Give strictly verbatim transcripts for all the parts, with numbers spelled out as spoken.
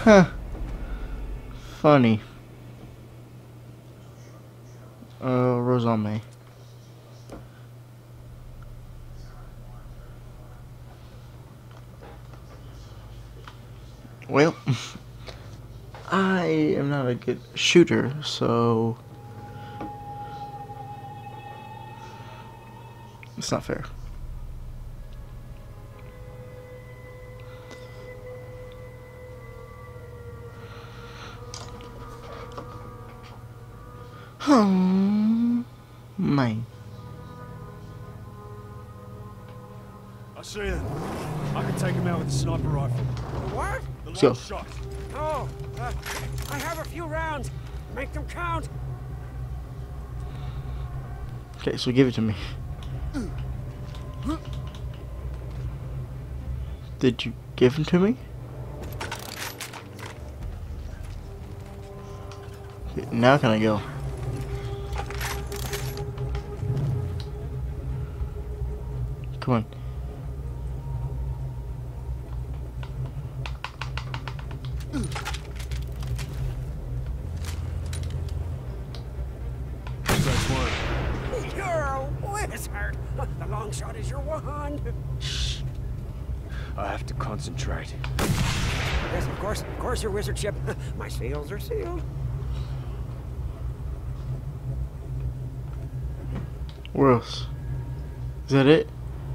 Huh. Funny. Uh, Rosame. Well, I am not a good shooter, so it's not fair. Hmm. Mine. I see him. I can take him out with a sniper rifle. What? The Let's go. long shot. Oh, uh, I have a few rounds. Make them count. Okay, so give it to me. Did you give him to me? Okay, now can I go? Come on. That's one. You're a wizard. The long shot is your wand. I have to concentrate. Yes, of course, of course, your wizardship. My seals are sealed. Where else? Is that it?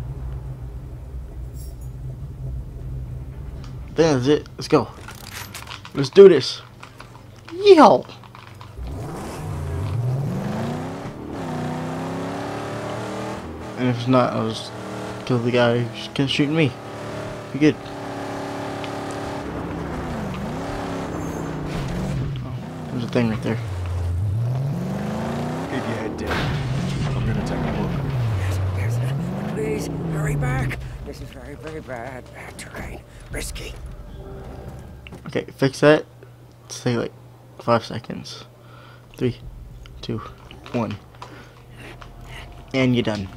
That's it. Let's go. Let's do this. Yeehaw! And if it's not, I'll just kill the guy who's gonna shoot me. Be good. Oh, there's a thing right there. Keep your head down. I'm gonna take a look. Yes, yes. uh, Please hurry back. This is very, very bad. Bad terrain. Risky. Okay, fix that. Say like five seconds. Three, two, one. And you're done.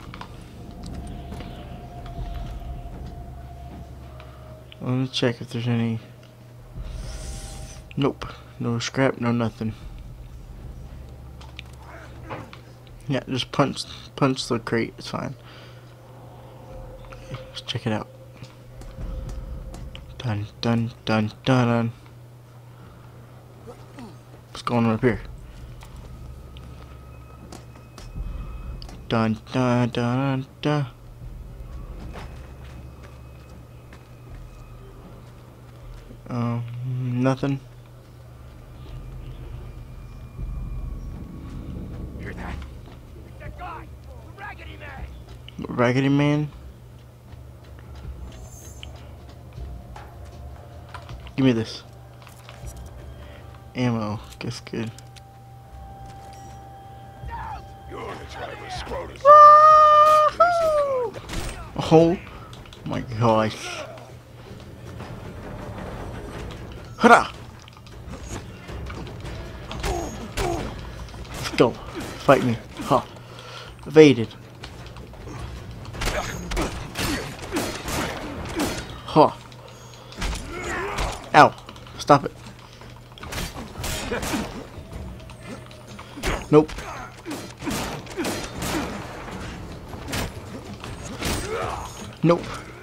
Let me check if there's any. Nope. No scrap, no nothing. Yeah, just punch punch the crate, it's fine. Okay, let's check it out. Dun dun dun dun dun. What's going on up here? Dun dun dun dun. Um, nothing. Hear that? It's that guy! The Raggedy Man! Raggedy Man. Give me this. Ammo. Guess good. You're the driver, Scrotus. Oh my gosh. Hurrah! Let's go. Fight me. Ha. Evaded. Ha. Ow. Stop it. Nope. Nope.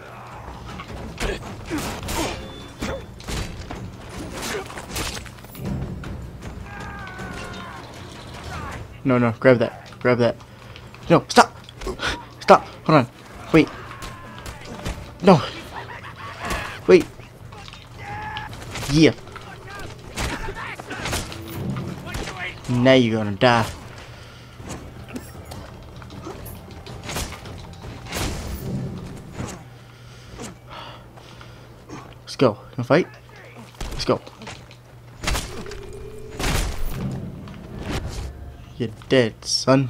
No, no, grab that. Grab that. No, stop! Stop! Hold on. Wait. No. Wait. Yeah. Now you're gonna die. Let's go. Wanna fight? Let's go. You're dead, son.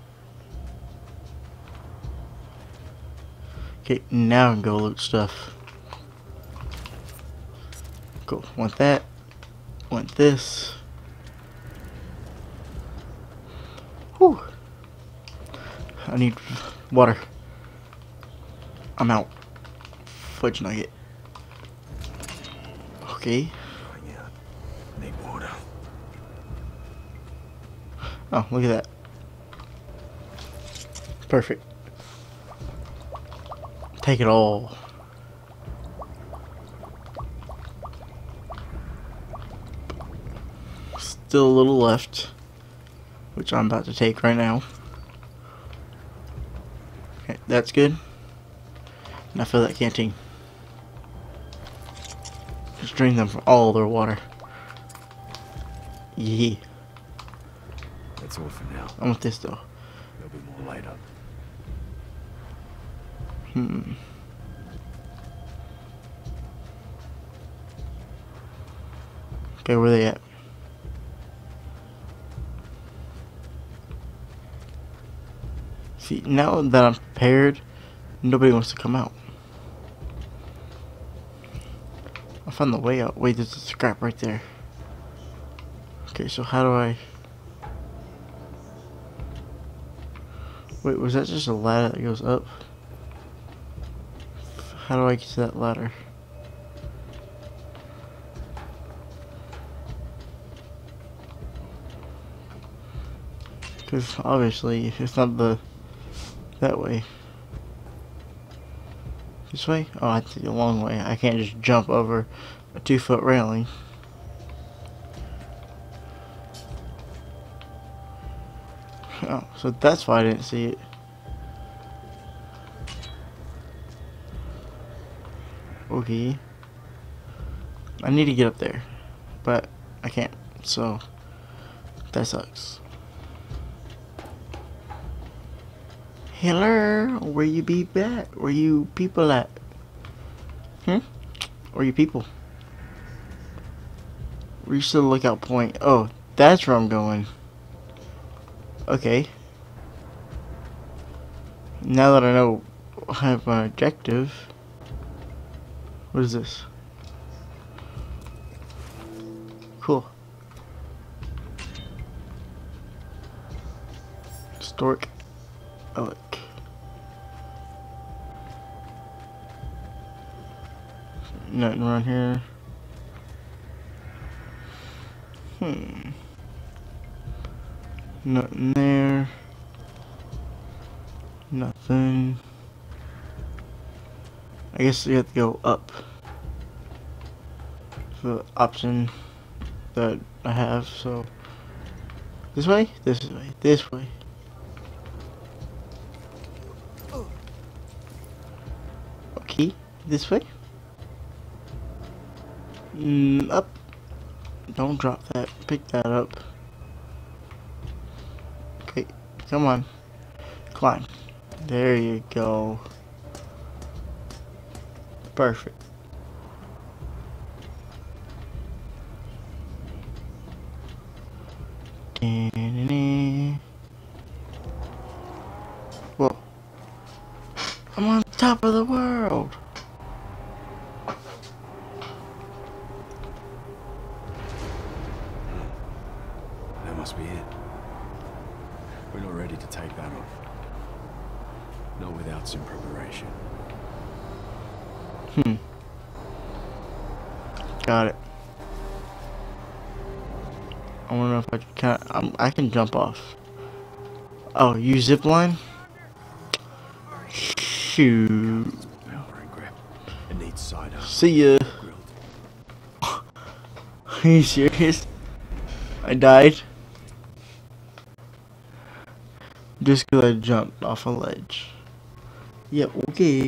Okay, now I can go loot stuff. Cool. Want that. Want this. Whew. I need water. I'm out. Fudge nugget. Okay. Oh, yeah. Oh, look at that. Perfect. Take it all. Still a little left, which I'm about to take right now. Okay, that's good. Now fill that canteen. Just drain them for all their water. Yeah. That's all for now. I want this though. There'll be more later. Hmm. Okay, where they at? See, now that I'm prepared, nobody wants to come out. I found the way out. Wait, there's a scrap right there. Okay, so how do I... Wait, was that just a ladder that goes up? How do I get to that ladder? Because obviously, if it's not the... that way. This way? Oh, I have to go a long way. I can't just jump over a two foot railing. Oh, so that's why I didn't see it. Okay. I need to get up there, but I can't, so that sucks. Hello, where you be at? Where you people at? Hmm? Where you people? Reach the lookout point. Oh, that's where I'm going. Okay. Now that I know I have my objective. What is this? Cool. Stork. Alec. Nothing around here. Hmm. Nothing there. Nothing. I guess you have to go up. The option that I have, so this way, this way, this way. Okay, this way. Mm, up. Don't drop that. Pick that up. Okay, come on. Climb. There you go. Perfect. Whoa. I'm on top of the world. That must be it. We're not ready to take that off. Not without some preparation. Hmm. Got it. I wanna know if I can. Um, I can jump off. Oh, you zip line? Shoot. Power and grip. It needs cider. See ya. Grilled. Are you serious? I died just because I jumped off a ledge. Yep. Okay.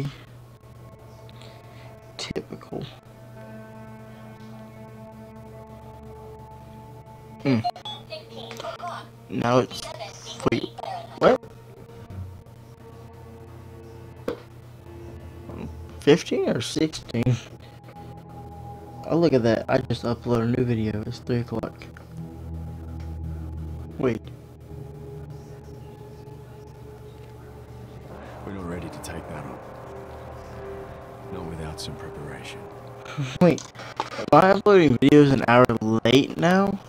Typical. Hmm. Now it's wait. What? Fifteen or sixteen? Oh, look at that! I just uploaded a new video. It's three o'clock. Wait. We're not ready to take that on. Not without some preparation. Wait. Am I uploading videos an hour late now?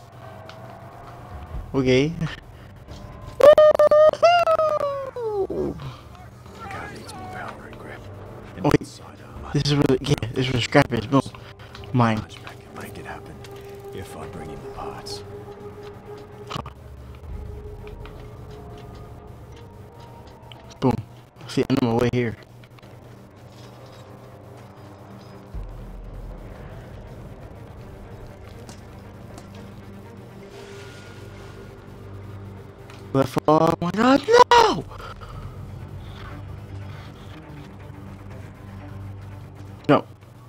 Okay. The car needs more power and grip. It Oh, wait. needs cider. This is where the, yeah, this is where the scrap is. Boom. Mine. Hunchback can make it happen if I bring in the parts. Boom. See, I'm on my way here. Left. Oh my god, no! No.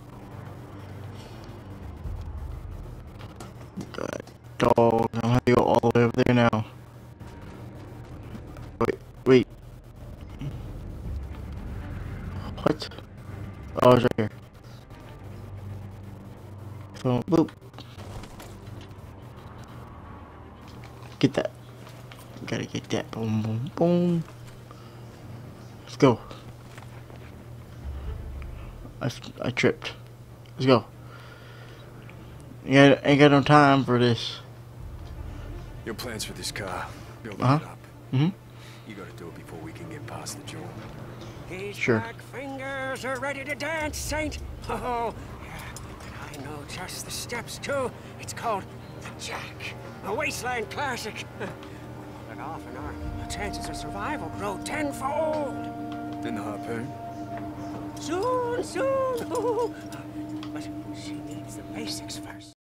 God, dog. I'm gonna have to go all the way over there now. Wait, wait. What? Oh, it's right here. So, boop. Get that. Gotta get that. Boom, boom, boom. Let's go. I, I tripped. Let's go. Yeah, ain't got no time for this. Your plans for this car. Building Uh-huh. it up. Mm-hmm. You gotta do it before we can get past the jaw. His Sure. black fingers are ready to dance, Saint. Oh, yeah. And I know just the steps, too. It's called the Jack, a wasteland classic. Pull it off and our chances of survival grow tenfold. Then the harpoon. Soon, soon. But she needs the basics first.